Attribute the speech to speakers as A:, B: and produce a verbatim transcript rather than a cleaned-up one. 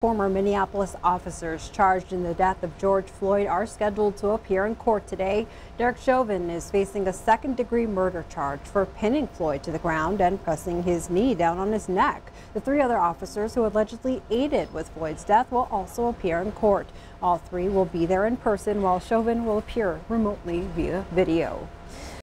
A: former Minneapolis officers charged in the death of George Floyd are scheduled to appear in court today. Derek Chauvin is facing a second-degree murder charge for pinning Floyd to the ground and pressing his knee down on his neck. The three other officers who allegedly aided with Floyd's death will also appear in court. All three will be there in person, while Chauvin will appear remotely via video.